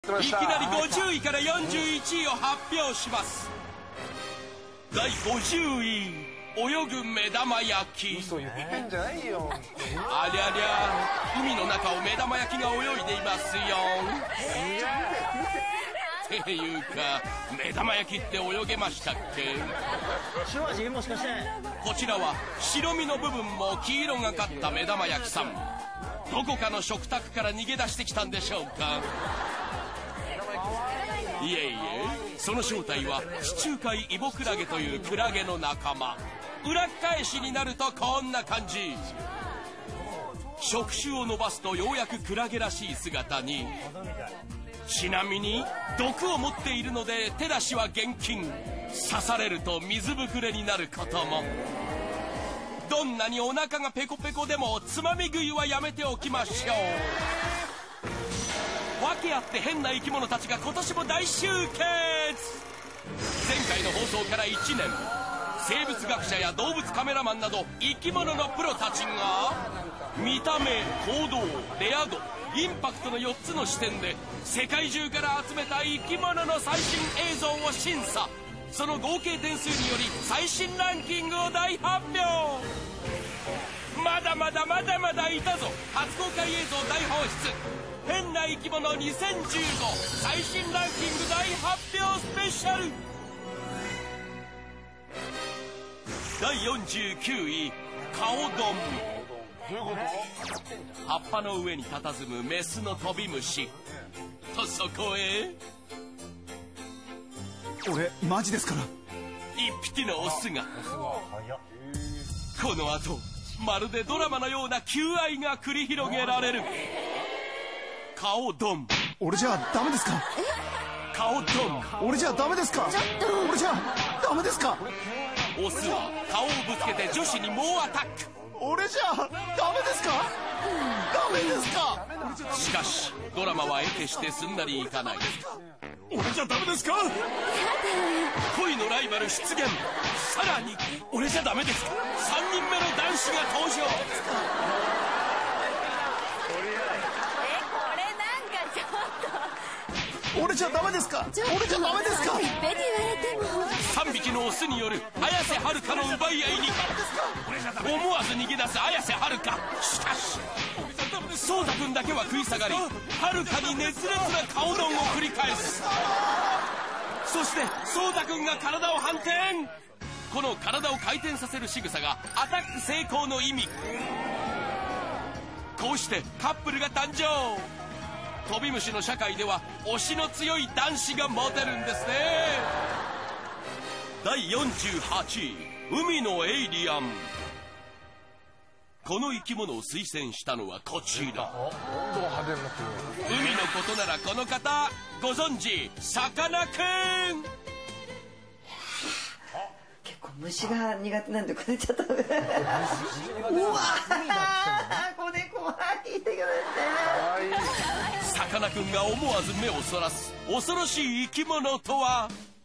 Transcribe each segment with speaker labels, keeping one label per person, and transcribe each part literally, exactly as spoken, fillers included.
Speaker 1: いきなりごじゅういからよんじゅういちいを発表します。だいごじゅうい、泳ぐ目玉焼き。
Speaker 2: 嘘言ってんじゃないよ。
Speaker 1: ありゃりゃ、海の中を目玉焼きが泳いでいますよ。っていうか、目玉焼きって泳げましたっけ？
Speaker 3: 塩味もしかして。
Speaker 1: こちらは白身の部分も黄色がかった目玉焼きさん。どこかの食卓から逃げ出してきたんでしょうか？いえいえ、その正体は地中海イボクラゲというクラゲの仲間。裏返しになるとこんな感じ。触手を伸ばすとようやくクラゲらしい姿に。ちなみに毒を持っているので手出しは厳禁。刺されると水ぶくれになることも。どんなにお腹がペコペコでもつまみ食いはやめておきましょう。訳あって変な生き物たちが今年も大集結。前回の放送からいちねん、生物学者や動物カメラマンなど生き物のプロたちが見た目、行動、レア度、インパクトのよっつの視点で世界中から集めた生き物の最新映像を審査。その合計点数により最新ランキングを大発表。まだまだまだまだいたぞ。初公開映像大放出、変な生き物にせんじゅうご最新ランキング大発表スペシャル。だいよんじゅうきゅうい、顔丼。葉っぱの上に佇むメスのトビムシと、そこへ
Speaker 4: 俺マジですから。
Speaker 1: 一匹のオスが。この後まるでドラマのような求愛が繰り広げられる。顔ドン。
Speaker 4: 俺じゃダメですか？
Speaker 1: 顔ドン。
Speaker 4: 俺じゃダメですか？俺じゃダメですか？
Speaker 1: オスは顔をぶつけて女子に猛アタック。
Speaker 4: 俺じゃダメですか？ダメですか？
Speaker 1: しかしドラマは得てしてすんなりいかない。
Speaker 4: 俺じゃダメですか？
Speaker 1: 恋のライバル出現。さらに俺じゃダメですか？さんにんめの男子が登場。
Speaker 4: 俺じゃダメですか？俺じゃダメですか？
Speaker 1: さんびきのオスによる綾瀬はるかの奪い合いに思わず逃げ出す綾瀬はるか。しかしそうたくんだけは食い下がり、はるかに熱烈な顔丼を繰り返す。そしてそうたくんが体を反転。この体を回転させる仕草がアタック成功の意味。こうしてカップルが誕生。トビムシの社会では推しの強い男子がモテるんですね。だいよんじゅうはちい、海のエイリアン。この生き物を推薦したのはこちら。海のことならこの方ご存知、さかなクン。
Speaker 5: 結構虫が苦手なんでこれちょっとうわーこれ怖いってくれて。
Speaker 1: さかなクンが思わず目をそらす恐ろしい生き物とは。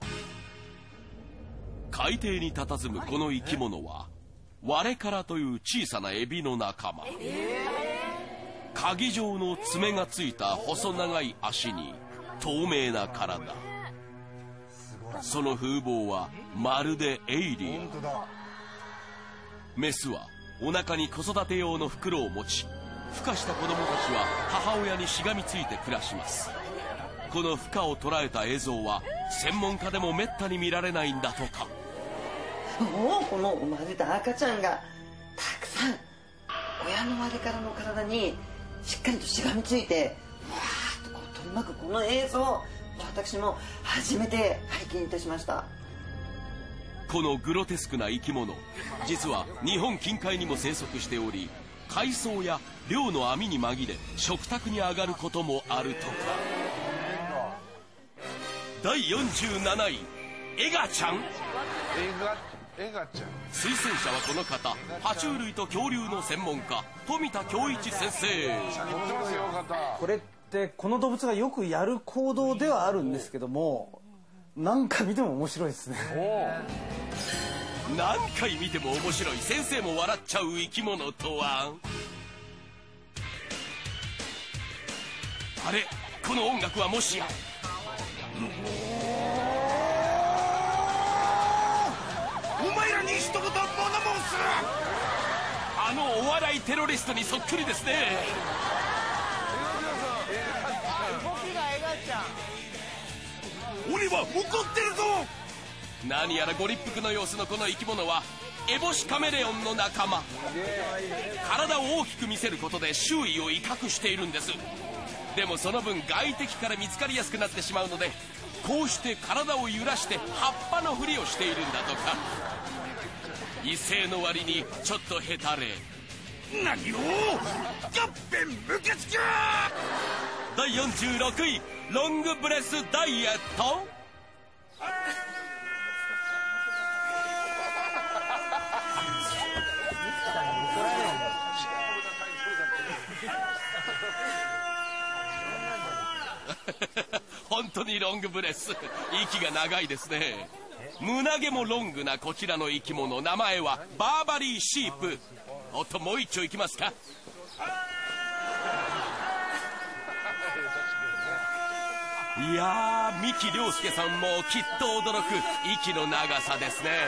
Speaker 1: 海底に佇むこの生き物はワレカラという小さなエビの仲間。鍵状の爪がついた細長い足に透明な体。その風貌はまるでエイリアン。メスはお腹に子育て用の袋を持ち、孵化した子供たちは母親にしがみついて暮らします。この孵化を捉えた映像は専門家でもめったに見られないんだとか。
Speaker 5: そう、この生まれた赤ちゃんがたくさん親のワレカラの体にしっかりとしがみついてわーっとこう取り巻くこの映像、私も初めて拝見いたしました。
Speaker 1: このグロテスクな生き物、実は日本近海にも生息しており、海藻や漁の網に紛れ食卓に上がることもあるとか。だいよんじゅうなない、エガちゃん。
Speaker 2: エガエガちゃん。
Speaker 1: 推薦者はこの方、爬虫類と恐竜の専門家、富田恭一先生。
Speaker 3: これってこの動物がよくやる行動ではあるんですけども、何回見ても面白いですね。
Speaker 1: 何回見ても面白い、先生も笑っちゃう生き物とは。あれ、 この音楽はもしや
Speaker 4: お前らに一言物申す。
Speaker 1: あのお笑いテロリストにそっくりですね。
Speaker 4: 俺は怒ってるぞ。
Speaker 1: 何やらご立腹の様子のこの生き物はエボシカメレオンの仲間。体を大きく見せることで周囲を威嚇しているんです。でもその分外敵から見つかりやすくなってしまうので、こうして体を揺らして葉っぱのふりをしているんだとか。威勢の割にちょっとヘタレ。
Speaker 4: 何を合併無血か。
Speaker 1: だいよんじゅうろくい、ロングブレスダイエット。本当にロングブレス、息が長いですね。胸毛もロングなこちらの生き物、名前はバーバリーシープ。おっと、もう一丁いきますか。いやー、三木亮介さんもきっと驚く息の長さですね。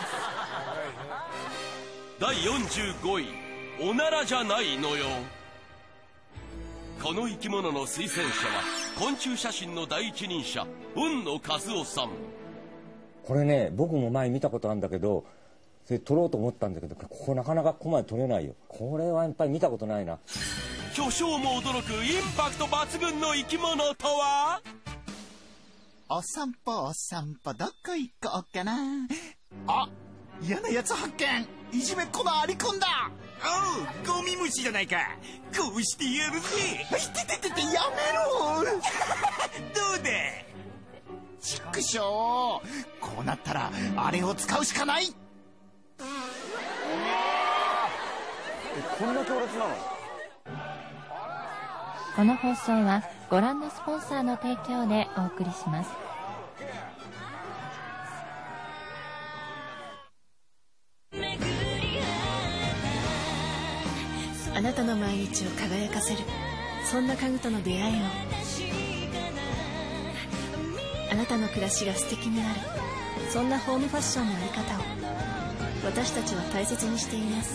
Speaker 1: だいよんじゅうごい、おならじゃないのよ。この生き物の推薦者は昆虫写真の第一人者、海野和夫さん。
Speaker 6: これね、僕も前見たことあるんだけど、それ撮ろうと思ったんだけど、ここなかなかここまで撮れないよ。これはやっぱり見たことないな。
Speaker 1: 巨匠も驚くインパクト抜群の生き物とは。
Speaker 4: お散歩お散歩どこ行こうかな。あ、嫌なやつ発見。いじめっ子のアリくんだ。おう、ゴミ虫じゃないか。こうしてやるぜ。てててて、やめろ。どうだ。ちくしょう。こうなったらあれを使うしかない。
Speaker 3: こんな強烈なの？
Speaker 7: この放送はご覧のスポンサーの提供でお送りします。
Speaker 8: あなたの毎日を輝かせる、そんな家具との出会いを。あなたの暮らしが素敵になる、そんなホームファッションのあり方を私たちは大切にしています。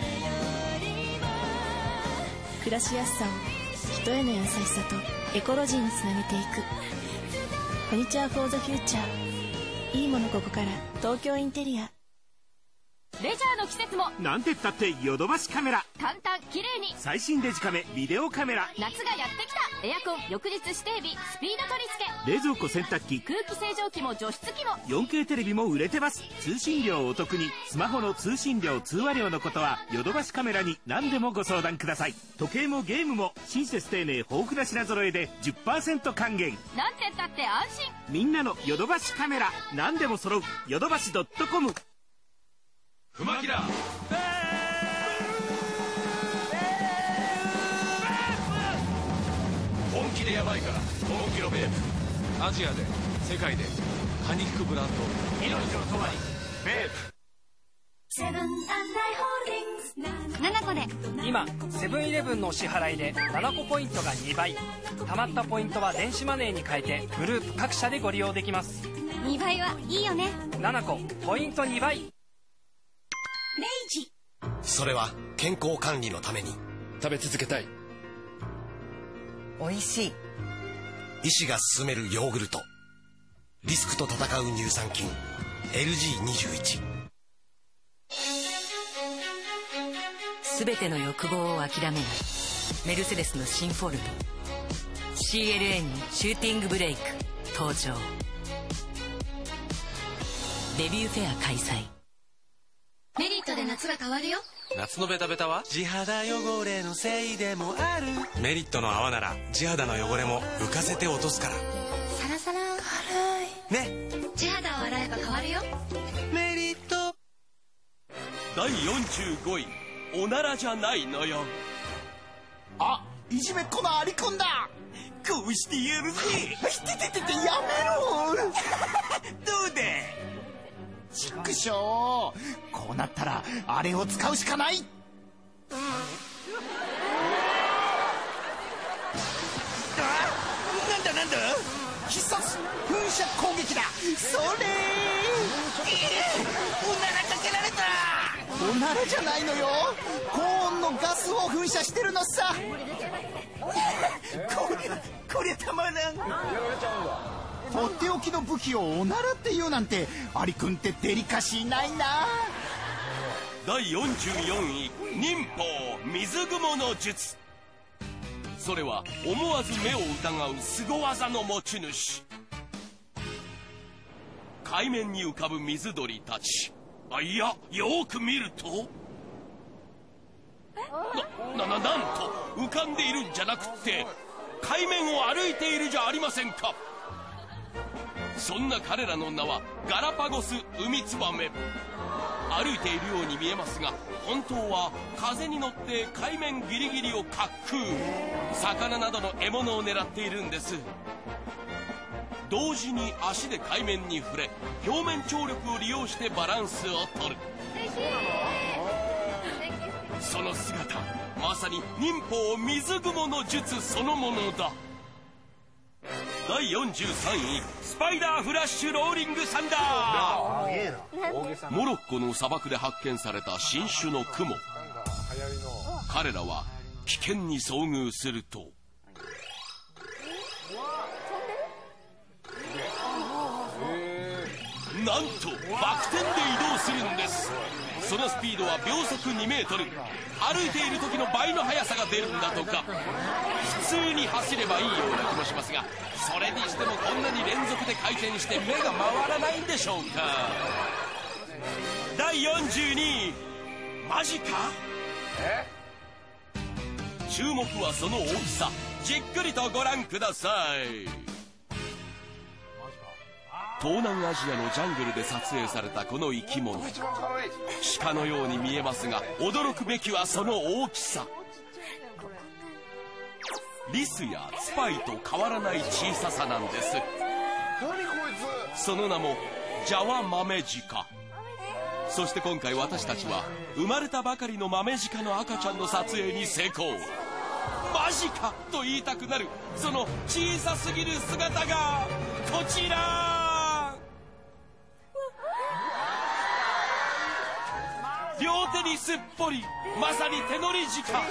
Speaker 8: 暮らしやすさを人への優しさとエコロジーにつなげていく。ファニチャーフォーザフューチャー。いいものここから東京インテリア。
Speaker 9: レジャーの季節も
Speaker 10: なんてったってヨドバシカメラ。
Speaker 9: 簡単綺麗に
Speaker 10: 最新デジカメビデオカメラ。
Speaker 9: 夏がやってきた。エアコン翌日指定日スピード取り付け。
Speaker 10: 冷蔵庫洗濯機
Speaker 9: 空気清浄機も除湿機も
Speaker 10: よんケー テレビも売れてます。通信料お得に。スマホの通信料通話料のことはヨドバシカメラに何でもご相談ください。時計もゲームも親切丁寧豊富な品揃えで じゅっパーセント 還元。
Speaker 9: なんてったって安心。
Speaker 10: みんなのヨドバシカメラ、何でも揃うヨドバシ .com。
Speaker 1: フマキラ本気でヤバいから本気のベープ。アジアで世界で蚊に効くブランド、命のとまりベープ。
Speaker 11: セブンアイ・ホールディングスななこで
Speaker 12: 今セブンイレブンの支払いでななこポイントがにばい、貯まったポイントは電子マネーに変えてグループ各社でご利用できます。
Speaker 11: にばいはいいよね。
Speaker 12: ななこポイントにばい。
Speaker 11: 明治、
Speaker 13: それは健康管理のために
Speaker 14: 食べ続けたい、
Speaker 5: おいしい、
Speaker 13: 医師が勧めるヨーグルト。リスクと戦う乳酸菌 エルジーにじゅういち。
Speaker 15: すべての欲望を諦めないメルセデスの新フォルト シーエルエー にシューティングブレイク登場。デビューフェア開催。
Speaker 11: メリットで夏が変わるよ。
Speaker 13: 夏のベタベタは地肌汚れのせいでもある。メリットの泡なら地肌の汚れも浮かせて落とすから。
Speaker 11: サラサラ
Speaker 13: 軽いね。
Speaker 11: 地肌を洗えば変わるよ。
Speaker 13: メリット。
Speaker 1: だいよんじゅうごい、おならじゃないのよ。
Speaker 4: あ、いじめっ子のアリくんだ。こうしてやるぜ。てててて、やめろ。どうだ。ちくしょう。こうなったらあれを使うしかない。あ、 必殺噴射攻撃だ。それー、おならかけられた。おならじゃないのよ、高温のガスを噴射してるのさ。こりゃこりゃたまらん。とっておきの武器をおならって言うなんて、アリくんってデリカシーないな。
Speaker 1: だいよんじゅうよんい、忍法水雲の術。それは思わず目を疑う凄技の持ち主。海面に浮かぶ水鳥たち、あ、いや、よく見るとな、な、な、なんと浮かんでいるんじゃなくって海面を歩いているじゃありませんか。そんな彼らの名はガラパゴスウミツバメ。歩いているように見えますが、本当は風に乗って海面ギリギリを滑空、魚などの獲物を狙っているんです。同時に足で海面に触れ、表面張力を利用してバランスを取る。その姿、まさに忍法水雲の術そのものだ。だいよんじゅうさんい、スパイダーフラッシュローリングサンダー。モロッコの砂漠で発見された新種のクモ。彼らは危険に遭遇するとなんとバク転で移動するんです。そのスピードは秒速にメートル、歩いている時の倍の速さが出るんだとか。普通に走ればいいような気もしますが、それにしてもこんなに連続で回転して目が回らないんでしょうか。だいよんじゅうにい、マジか。注目はその大きさ。じっくりとご覧ください。東南アジアのジャングルで撮影されたこの生き物、鹿のように見えますが、驚くべきはその大きさ。リスやツパイと変わらない小ささなんです。その名もジャワマメジカ。そして今回私たちは生まれたばかりのマメジカの赤ちゃんの撮影に成功。マジかと言いたくなるその小さすぎる姿がこちら。両手にすっぽり、まさに手乗りジカ。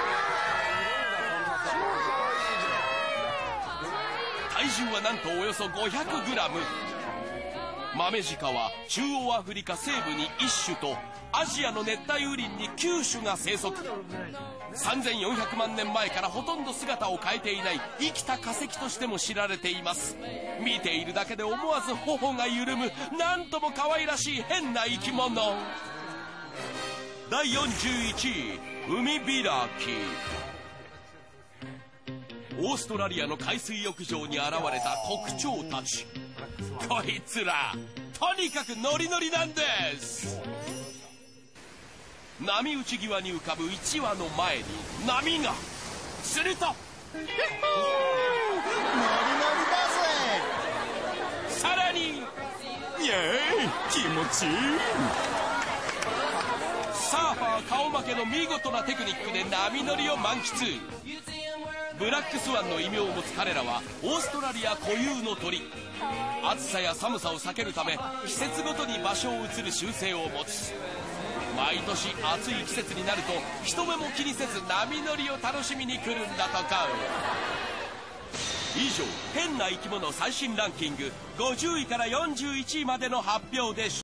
Speaker 1: 体重はなんとおよそごひゃくグラム。マメジカは中央アフリカ西部にいっ種とアジアの熱帯雨林にきゅう種が生息。さんぜんよんひゃくまんねんまえからほとんど姿を変えていない生きた化石としても知られています。見ているだけで思わず頬が緩む、なんとも可愛らしい変な生き物。だいよんじゅういちい、海開き。オーストラリアの海水浴場に現れた国鳥たち。こいつらとにかくノリノリなんです。波打ち際に浮かぶいちわの前に波が。するとノリノリだぜ。さらにイエーイ、気持ちいい。サーファー顔負けの見事なテクニックで波乗りを満喫。ブラックスワンの異名を持つ彼らはオーストラリア固有の鳥。暑さや寒さを避けるため季節ごとに場所を移る習性を持つ。毎年暑い季節になると人目も気にせず波乗りを楽しみに来るんだとか。以上、変な生き物最新ランキングごじゅういからよんじゅういちいまでの発表でした。